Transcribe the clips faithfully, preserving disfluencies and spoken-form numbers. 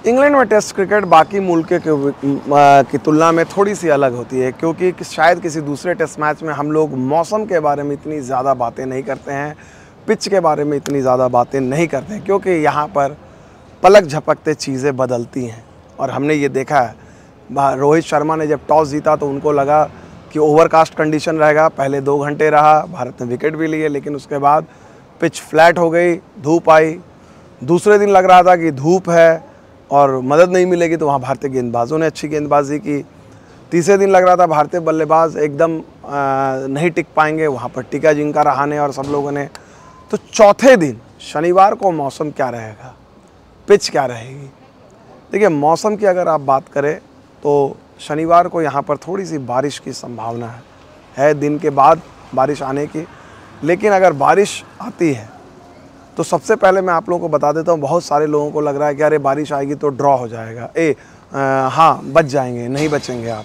England में test cricket बाकी मुल्क के की तुलना में थोड़ी सी अलग होती है, क्योंकि शायद किसी दूसरे टेस्ट मैच में हम लोग मौसम के बारे में इतनी ज़्यादा बातें नहीं करते हैं, पिच के बारे में इतनी ज़्यादा बातें नहीं करते हैं, क्योंकि यहाँ पर पलक झपकते चीज़ें बदलती हैं। और हमने ये देखा है, रोहित शर्मा ने जब टॉस जीता तो उनको लगा कि ओवरकास्ट कंडीशन रहेगा, पहले दो घंटे रहा, भारत ने विकेट भी लिए, लेकिन उसके बाद पिच फ्लैट हो गई, धूप आई। दूसरे दिन लग रहा था कि धूप है और मदद नहीं मिलेगी, तो वहाँ भारतीय गेंदबाजों ने अच्छी गेंदबाजी की। तीसरे दिन लग रहा था भारतीय बल्लेबाज एकदम नहीं टिक पाएंगे, वहाँ पर टिका जिंका रहाणे और सब लोगों ने। तो चौथे दिन शनिवार को मौसम क्या रहेगा, पिच क्या रहेगी? देखिए, मौसम की अगर आप बात करें तो शनिवार को यहाँ पर थोड़ी सी बारिश की संभावना है है दिन के बाद बारिश आने की। लेकिन अगर बारिश आती है तो सबसे पहले मैं आप लोगों को बता देता हूँ, बहुत सारे लोगों को लग रहा है कि अरे बारिश आएगी तो ड्रॉ हो जाएगा, ए आ, हाँ बच जाएंगे, नहीं बचेंगे आप।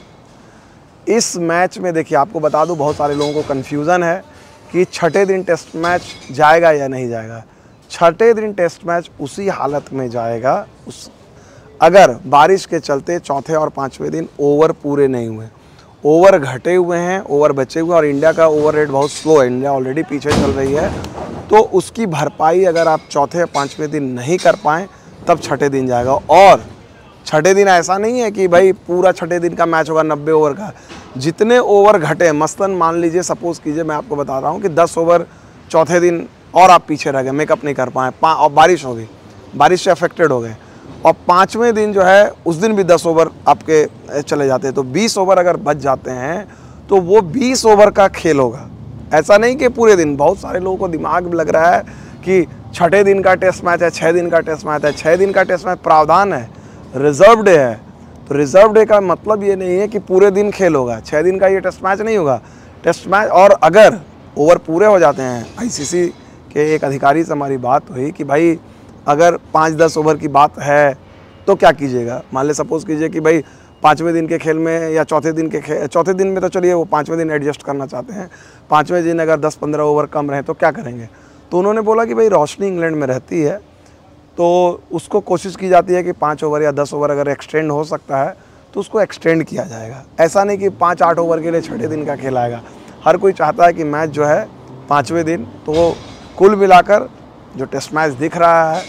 इस मैच में देखिए, आपको बता दूँ, बहुत सारे लोगों को कन्फ्यूज़न है कि छठे दिन टेस्ट मैच जाएगा या नहीं जाएगा। छठे दिन टेस्ट मैच उसी हालत में जाएगा उस अगर बारिश के चलते चौथे और पाँचवें दिन ओवर पूरे नहीं हुए, ओवर घटे हुए हैं, ओवर बचे हुए, और इंडिया का ओवर रेट बहुत स्लो है, इंडिया ऑलरेडी पीछे चल रही है, तो उसकी भरपाई अगर आप चौथे या पाँचवें दिन नहीं कर पाएँ तब छठे दिन जाएगा। और छठे दिन ऐसा नहीं है कि भाई पूरा छठे दिन का मैच होगा नब्बे ओवर का, जितने ओवर घटे मसलन मान लीजिए, सपोज़ कीजिए, मैं आपको बता रहा हूँ कि दस ओवर चौथे दिन और आप पीछे रह गए, मेकअप नहीं कर पाए, और बारिश हो गई, बारिश से अफेक्टेड हो गए, और पाँचवें दिन जो है उस दिन भी दस ओवर आपके चले जाते हैं, तो बीस ओवर अगर बच जाते हैं तो वो बीस ओवर का खेल होगा। ऐसा नहीं कि पूरे दिन। बहुत सारे लोगों को दिमाग में लग रहा है कि छठे दिन का टेस्ट मैच है, छः दिन का टेस्ट मैच है। छः दिन का टेस्ट मैच प्रावधान है, रिजर्व डे है, तो रिजर्व डे का मतलब ये नहीं है कि पूरे दिन खेल होगा। छः दिन का ये टेस्ट मैच नहीं होगा, टेस्ट मैच। और अगर ओवर पूरे हो जाते हैं, आईसीसी के एक अधिकारी से हमारी बात हुई कि भाई अगर पाँच दस ओवर की बात है तो क्या कीजिएगा। मान ले सपोज़ कीजिए कि भाई पाँचवें दिन के खेल में या चौथे दिन के खेल, चौथे दिन में तो चलिए वो पाँचवें दिन एडजस्ट करना चाहते हैं, पाँचवें दिन अगर दस पंद्रह ओवर कम रहे तो क्या करेंगे। तो उन्होंने बोला कि भाई रोशनी इंग्लैंड में रहती है तो उसको कोशिश की जाती है कि पाँच ओवर या दस ओवर अगर एक्सटेंड हो सकता है तो उसको एक्सटेंड किया जाएगा। ऐसा नहीं कि पाँच आठ ओवर के लिए छठे दिन का खेल आएगा। हर कोई चाहता है कि मैच जो है पाँचवें दिन, तो कुल मिलाकर जो टेस्ट मैच दिख रहा है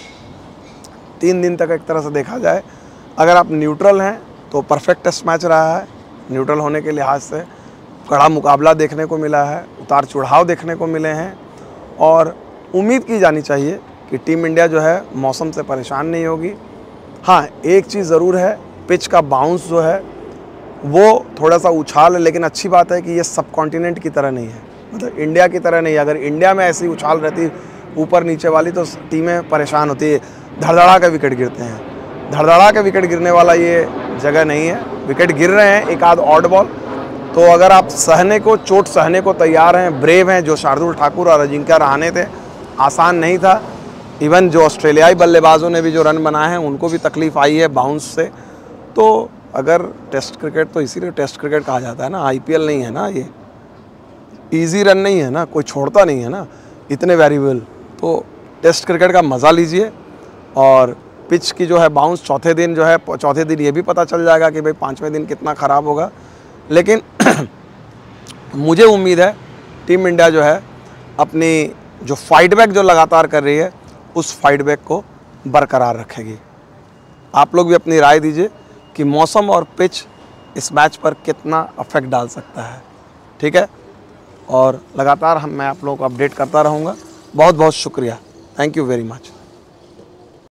तीन दिन तक एक तरह से देखा जाए, अगर आप न्यूट्रल हैं तो परफेक्ट टेस्ट मैच रहा है। न्यूट्रल होने के लिहाज से कड़ा मुकाबला देखने को मिला है, उतार चढ़ाव देखने को मिले हैं, और उम्मीद की जानी चाहिए कि टीम इंडिया जो है मौसम से परेशान नहीं होगी। हाँ, एक चीज़ ज़रूर है, पिच का बाउंस जो है वो थोड़ा सा उछाल है, लेकिन अच्छी बात है कि ये सब कॉन्टिनेंट की तरह नहीं है, मतलब इंडिया की तरह नहीं है। अगर इंडिया में ऐसी उछाल रहती ऊपर नीचे वाली तो टीमें परेशान होती है, धड़धड़ा के विकेट गिरते हैं। धड़धड़ा के विकेट गिरने वाला ये जगह नहीं है। विकेट गिर रहे हैं, एक आध ऑड बॉल, तो अगर आप सहने को, चोट सहने को तैयार हैं, ब्रेव हैं, जो शार्दुल ठाकुर और अजिंक्य रहाणे थे, आसान नहीं था। इवन जो ऑस्ट्रेलियाई बल्लेबाजों ने भी जो रन बनाए हैं उनको भी तकलीफ़ आई है बाउंस से। तो अगर टेस्ट क्रिकेट, तो इसीलिए टेस्ट क्रिकेट कहा जाता है ना, आईपीएल नहीं है ना, ये इजी रन नहीं है ना, कोई छोड़ता नहीं है ना, इतने वेरिएबल। तो टेस्ट क्रिकेट का मज़ा लीजिए। और पिच की जो है बाउंस चौथे दिन जो है, चौथे दिन ये भी पता चल जाएगा कि भाई पाँचवें दिन कितना ख़राब होगा। लेकिन मुझे उम्मीद है टीम इंडिया जो है अपनी जो फाइट बैक जो लगातार कर रही है उस फाइट बैक को बरकरार रखेगी। आप लोग भी अपनी राय दीजिए कि मौसम और पिच इस मैच पर कितना अफेक्ट डाल सकता है, ठीक है। और लगातार हम मैं आप लोगों को अपडेट करता रहूँगा। बहुत बहुत शुक्रिया, थैंक यू वेरी मच।